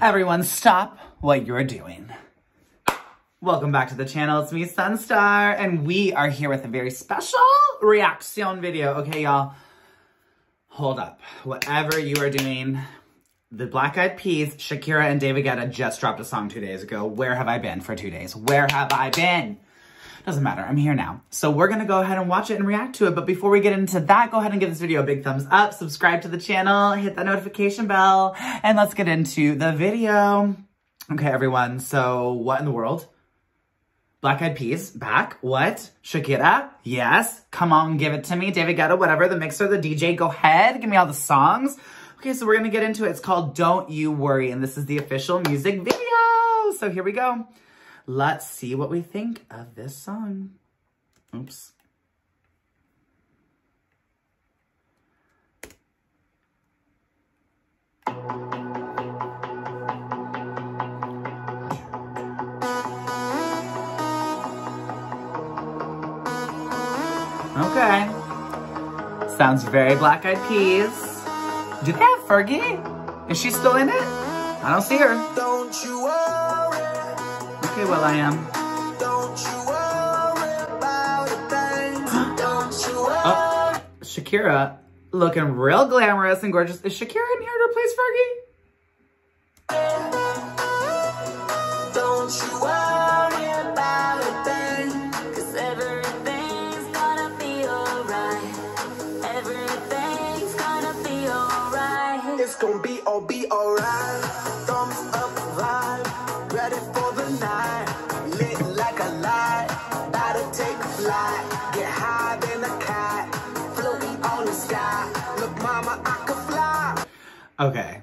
Everyone stop what you're doing. Welcome back to the channel. It's me, Sunstar, and we are here with a very special reaction video. Okay, y'all, hold up. Whatever you are doing, the Black Eyed Peas, Shakira and David Guetta just dropped a song 2 days ago. Where have I been for 2 days? Where have I been? Doesn't matter, I'm here now. So we're gonna go ahead and watch it and react to it. But before we get into that, go ahead and give this video a big thumbs up, subscribe to the channel, hit that notification bell, and let's get into the video. Okay, everyone, so what in the world? Black Eyed Peas, back, what? Shakira, yes, come on, give it to me. David Guetta, whatever, the mixer, the DJ, go ahead, give me all the songs. Okay, so we're gonna get into it. It's called Don't You Worry, and this is the official music video. So here we go. Let's see what we think of this song. Oops. Okay. Sounds very Black Eyed Peas. Do they have Fergie? Is she still in it? I don't see her. Don't you worry. Okay, well, I am. Don't you worry about a thing. Don't you worry. Oh, Shakira looking real glamorous and gorgeous. Is Shakira in here to replace Fergie? Don't you worry about a thing, 'cause everything's gonna be alright. Everything's gonna be alright. It's gonna be alright. Thumbs up vibe, ready for the night. Lit like a light, about to take a flight. Get high than a cat, floating on the sky. Look, mama, I can fly. Okay.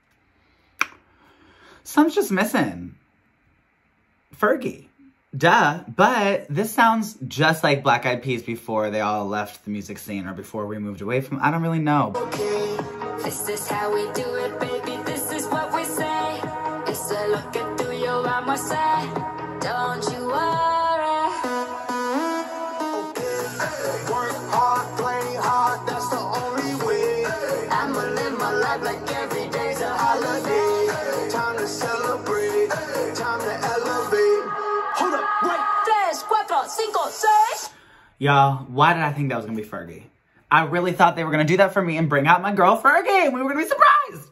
Some's just missing. Fergie. Duh. But this sounds just like Black Eyed Peas before they all left the music scene or before we moved away from, I don't really know. Okay. This is how we do it, baby. This is what we say. It's a look at through your armor side. Don't you worry. Okay. Work hard, play hard, that's the only way. I'ma live my life like every day's a holiday. Time to celebrate, time to elevate. Hold up, wait. 3, 4, 5, 6. Y'all, why did I think that was gonna be Fergie? I really thought they were gonna do that for me and bring out my girl Fergie and we were gonna be surprised.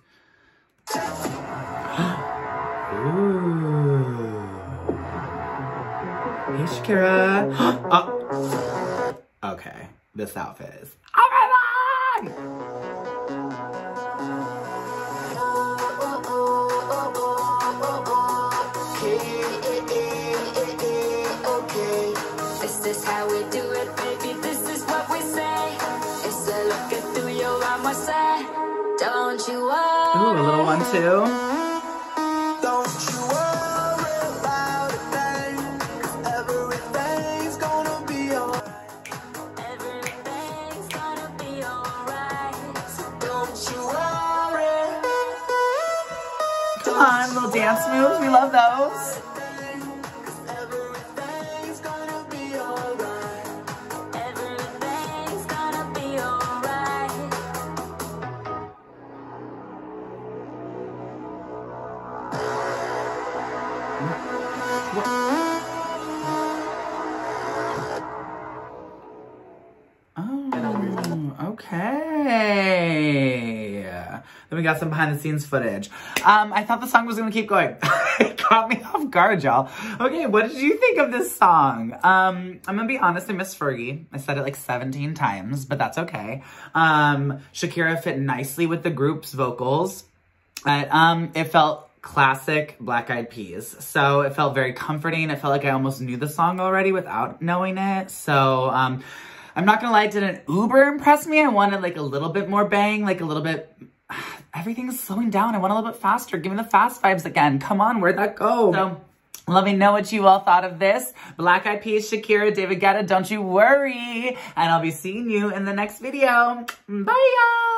Ooh. Hey, Shakira. Oh. Okay, this outfit is, oh my God! Okay. This is how we do it, baby. This is what we say. It's a look at through your armor side. Don't you worry. Ooh, a little one too. Don't you worry about a thing. Everything's gonna be alright. Everything's gonna be alright. So don't you worry. Come on, little dance moves. We love those. Oh, okay. Then we got some behind the scenes footage. I thought the song was gonna keep going. It caught me off guard, y'all. Okay, what did you think of this song? I'm gonna be honest, I miss Fergie. I said it like 17 times, but that's okay. Shakira fit nicely with the group's vocals. It felt classic Black Eyed Peas. So it felt very comforting. It felt like I almost knew the song already without knowing it. So, I'm not gonna lie, it didn't uber impress me. I wanted like a little bit more bang, like a little bit, everything's slowing down. I want a little bit faster. Give me the fast vibes again. Come on, where'd that go? So let me know what you all thought of this. Black Eyed Peas, Shakira, David Guetta, don't you worry. And I'll be seeing you in the next video. Bye, y'all.